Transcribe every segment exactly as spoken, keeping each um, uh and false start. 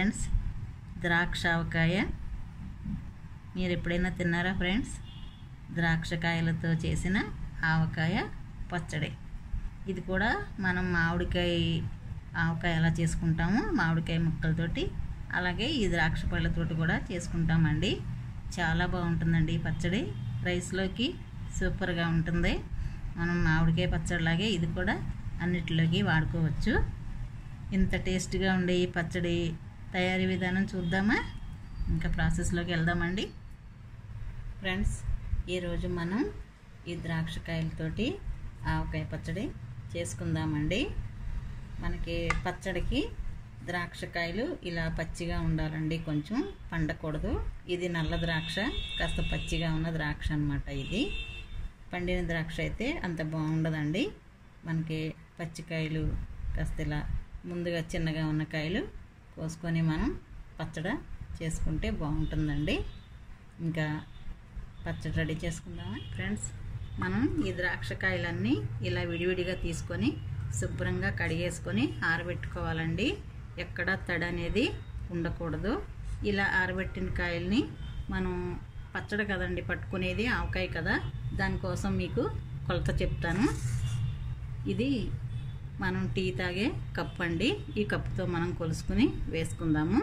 Friends, ద్రాక్ష ఆవకాయ మీరు ఎప్పుడైనా తిన్నారా ఫ్రెండ్స్? ద్రాక్షకాయలతో చేసిన ఆవకాయ పచ్చడి. ఇది కూడా మనం మామిడికాయ ఆవకాయ ఎలా చేసుకుంటామో మామిడికాయ ముక్కలతోటి అలాగే ఈ ద్రాక్ష పళ్ళతోటి కూడా చేసుకుంటామండి. చాలా బాగుంటుందండి ఈ పచ్చడి. రైస్లోకి సూపర్గా ఉంటుంది. మనం మామిడికాయ పచ్చడిలాగే ఇది కూడా అన్నిటిలోకి వాడుకోవచ్చు. ఇంత టేస్ట్గా ఉండే ఈ పచ్చడి తయారీ విధానం చూద్దామా? ఇంకా ప్రాసెస్లోకి వెళ్దామండి. ఫ్రెండ్స్, ఈరోజు మనం ఈ ద్రాక్షకాయలతోటి ఆవకాయ పచ్చడి చేసుకుందామండి. మనకి పచ్చడికి ద్రాక్షకాయలు ఇలా పచ్చిగా ఉండాలండి, కొంచెం పండకూడదు. ఇది నల్ల ద్రాక్ష, కాస్త పచ్చిగా ఉన్న ద్రాక్ష అన్నమాట. ఇది పండిన ద్రాక్ష అయితే అంత బాగుండదండి. మనకి పచ్చికాయలు కాస్త ఇలా ముందుగా చిన్నగా ఉన్న కాయలు కోసుకొని మనం పచ్చడి చేసుకుంటే బాగుంటుందండి. ఇంకా పచ్చడి రెడీ చేసుకుందామా ఫ్రెండ్స్? మనం ఈ ద్రాక్షకాయలన్నీ ఇలా విడివిడిగా తీసుకొని శుభ్రంగా కడిగేసుకొని ఆరబెట్టుకోవాలండి. ఎక్కడ తడి అనేది ఉండకూడదు. ఇలా ఆరబెట్టిన కాయల్ని మనం పచ్చడి కదండి పట్టుకునేది, ఆవకాయ కదా, దానికోసం మీకు కొలత చెప్తాను. ఇది మనం టీ తాగే కప్పు అండి. ఈ కప్పుతో మనం కొలుసుకుని వేసుకుందాము.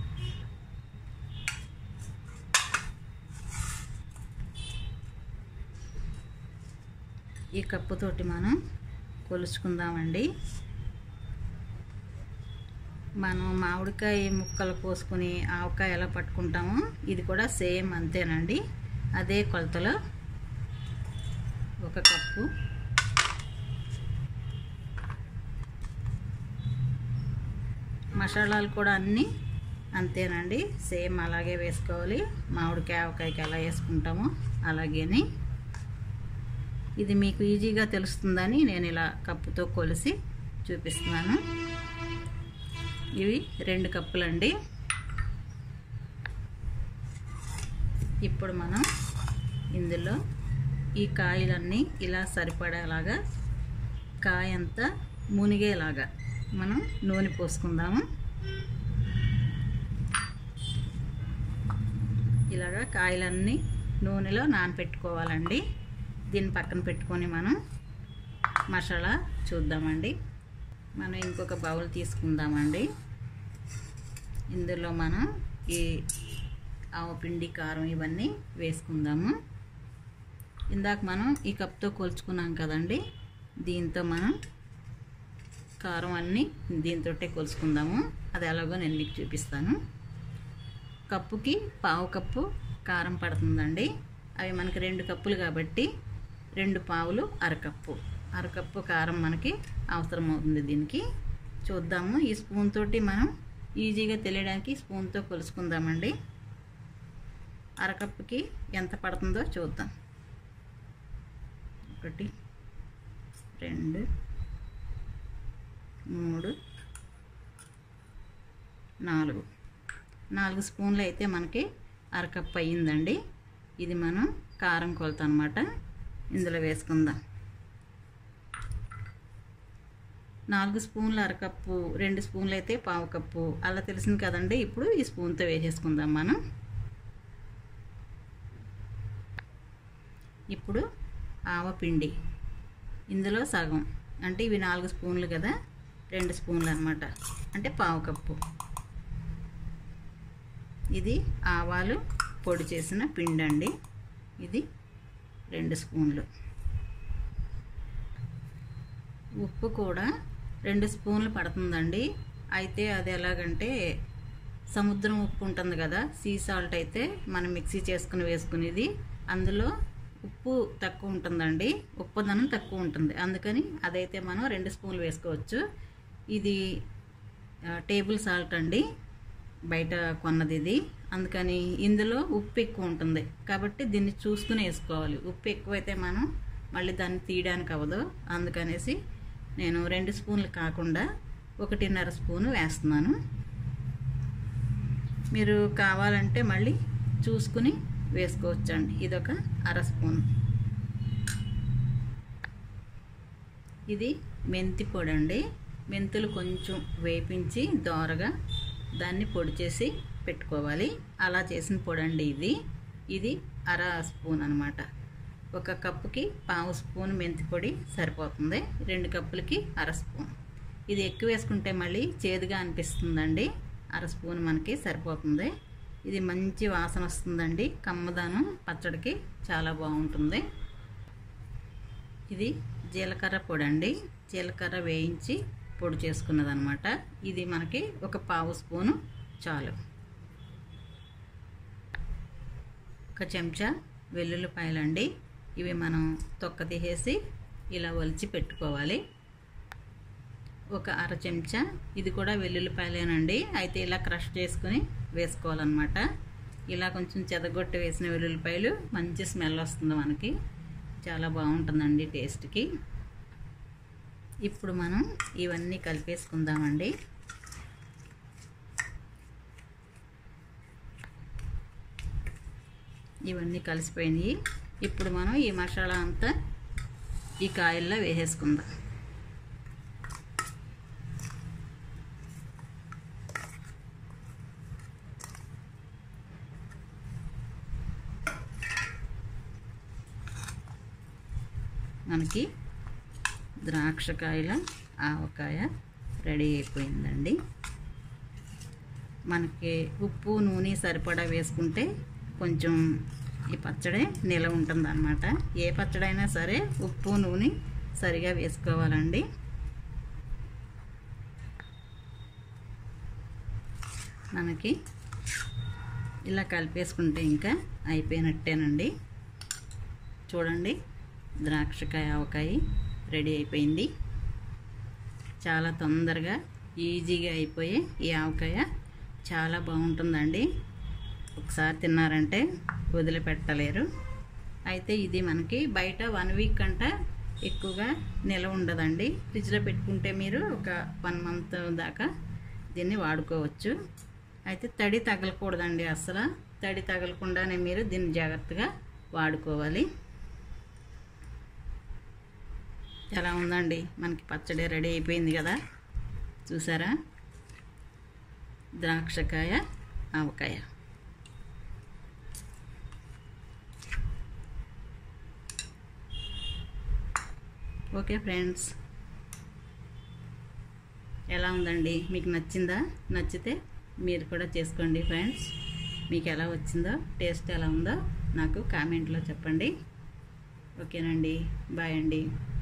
ఈ కప్పుతోటి మనం కొలుచుకుందామండి. మనం మామిడికాయ ముక్కలు కోసుకుని ఆవకాయ ఎలా పట్టుకుంటామో ఇది కూడా సేమ్ అంతేనండి. అదే కొలతలో ఒక కప్పు. మసాలాలు కూడా అన్నీ అంతేనండి, సేమ్ అలాగే వేసుకోవాలి. మామిడికాయ ఆవకాయకి ఎలా వేసుకుంటామో అలాగేని. ఇది మీకు ఈజీగా తెలుస్తుందని నేను ఇలా కప్పుతో కొలిసి చూపిస్తున్నాను. ఇవి రెండు కప్పులండి. ఇప్పుడు మనం ఇందులో ఈ కాయలన్నీ ఇలా సరిపడేలాగా కాయ అంతా మునిగేలాగా మనం నూనె పోసుకుందాము. ఇలాగా కాయలన్నీ నూనెలో నానపెట్టుకోవాలండి. దీన్ని పక్కన పెట్టుకొని మనం మసాలా చూద్దామండి. మనం ఇంకొక బౌల్ తీసుకుందామండి. ఇందులో మనం ఈ ఆవపిండి, కారం ఇవన్నీ వేసుకుందాము. ఇందాక మనం ఈ కప్తో కొలుచుకున్నాం కదండి, దీంతో మనం కారం అన్నీ దీంతో కొలుసుకుందాము. అది ఎలాగో నేను మీకు చూపిస్తాను. కప్పుకి పావు కప్పు కారం పడుతుందండి. అవి మనకి రెండు కప్పులు కాబట్టి రెండు పావులు అరకప్పు అరకప్పు కారం మనకి అవసరం అవుతుంది. దీనికి చూద్దాము. ఈ స్పూన్ తోటి మనం ఈజీగా తెలియడానికి స్పూన్తో కొలుసుకుందామండి. అరకప్పుకి ఎంత పడుతుందో చూద్దాం. ఒకటి, రెండు, మూడు, నాలుగు నాలుగు స్పూన్లు అయితే మనకి అరకప్పు అయ్యిందండి. ఇది మనం కారం కొలత అన్నమాట. ఇందులో వేసుకుందాం. నాలుగు స్పూన్లు అరకప్పు, రెండు స్పూన్లు అయితే పావు కప్పు, అలా తెలిసింది కదండి. ఇప్పుడు ఈ స్పూన్తో వేసేసుకుందాం మనం. ఇప్పుడు ఆవపిండి ఇందులో సగం, అంటే ఇవి నాలుగు స్పూన్లు కదా, రెండు స్పూన్లు అన్నమాట, అంటే పావు కప్పు. ఇది ఆవాలు పొడి చేసిన పిండి అండి. ఇది రెండు స్పూన్లు. ఉప్పు కూడా రెండు స్పూన్లు పడుతుందండి. అయితే అది ఎలాగంటే సముద్రం ఉప్పు ఉంటుంది కదా, సీ సాల్ట్ అయితే మనం మిక్సీ చేసుకుని వేసుకునేది, అందులో ఉప్పు తక్కువ ఉంటుందండి, ఉప్పుదనం తక్కువ ఉంటుంది. అందుకని అదైతే మనం రెండు స్పూన్లు వేసుకోవచ్చు. ఇది టేబుల్ సాల్ట్ అండి, బయట కొన్నది ఇది. అందుకని ఇందులో ఉప్పు ఎక్కువ ఉంటుంది కాబట్టి దీన్ని చూసుకుని వేసుకోవాలి. ఉప్పు ఎక్కువైతే మనం మళ్ళీ దాన్ని తీయడానికి అవ్వదు. అందుకనేసి నేను రెండు స్పూన్లు కాకుండా ఒకటిన్నర స్పూను వేస్తున్నాను. మీరు కావాలంటే మళ్ళీ చూసుకుని వేసుకోవచ్చండి. ఇదొక అర స్పూన్. ఇది మెంతి పొడి అండి. మెంతులు కొంచెం వేపించి దోరగా దాన్ని పొడి చేసి పెట్టుకోవాలి. అలా చేసిన పొడి అండి ఇది. ఇది అర స్పూన్ అనమాట. ఒక కప్పుకి పావు స్పూన్ మెంతి పొడి సరిపోతుంది. రెండు కప్పులకి అర స్పూన్. ఇది ఎక్కువ వేసుకుంటే మళ్ళీ చేదుగా అనిపిస్తుందండి. అర స్పూన్ మనకి సరిపోతుంది. ఇది మంచి వాసన వస్తుందండి. కమ్మదానం పచ్చడికి చాలా బాగుంటుంది. ఇది జీలకర్ర పొడి అండి. జీలకర్ర వేయించి పొడి చేసుకున్నదనమాట. ఇది మనకి ఒక పావు స్పూను చాలు. ఒక చెంచా వెల్లుల్లిపాయలండి. ఇవి మనం తొక్క తీసేసి ఇలా ఒలిచి పెట్టుకోవాలి. ఒక అర చెంచా ఇది కూడా వెల్లుల్లిపాయలేనండి. అయితే ఇలా క్రష్ చేసుకుని వేసుకోవాలన్నమాట. ఇలా కొంచెం చెదగొట్టి వేసిన వెల్లుల్లిపాయలు మంచి స్మెల్ వస్తుంది మనకి. చాలా బాగుంటుందండి టేస్ట్కి. ఇప్పుడు మనం ఇవన్నీ కలిపేసుకుందామండి. ఇవన్నీ కలిసిపోయినాయి. ఇప్పుడు మనం ఈ మసాలా అంతా ఈ కాయల్లో వేసేసుకుందాం. మనకి ద్రాక్షకాయల ఆవకాయ రెడీ అయిపోయిందండి. మనకి ఉప్పు నూనె సరిపడా వేసుకుంటే కొంచెం ఈ పచ్చడి నిలవ ఉంటుంది అన్నమాట. ఏ పచ్చడైనా సరే ఉప్పు నూనె సరిగా వేసుకోవాలండి. మనకి ఇలా కలిపేసుకుంటే ఇంకా అయిపోయినట్టేనండి. చూడండి, ద్రాక్షకాయ ఆవకాయ రెడీ అయిపోయింది. చాలా తొందరగా ఈజీగా అయిపోయే ఈ ఆవకాయ చాలా బాగుంటుందండి. ఒకసారి తిన్నారంటే వదిలిపెట్టలేరు. అయితే ఇది మనకి బయట వన్ వీక్ కంట ఎక్కువగా నిలవ ఉండదండి. ఫ్రిడ్జ్లో పెట్టుకుంటే మీరు ఒక వన్ మంత్ దాకా దీన్ని వాడుకోవచ్చు. అయితే తడి తగలకూడదండి. అసలు తడి తగలకుండానే మీరు దీన్ని జాగ్రత్తగా వాడుకోవాలి. ఎలా ఉందండి, మనకి పచ్చడి రెడీ అయిపోయింది కదా. చూసారా, ద్రాక్షకాయ ఆవకాయ. ఓకే ఫ్రెండ్స్, ఎలా ఉందండి, మీకు నచ్చిందా? నచ్చితే మీరు కూడా చేసుకోండి ఫ్రెండ్స్. మీకు ఎలా వచ్చిందో, టేస్ట్ ఎలా ఉందో నాకు కామెంట్లో చెప్పండి. ఓకేనండి, బాయ్ అండి.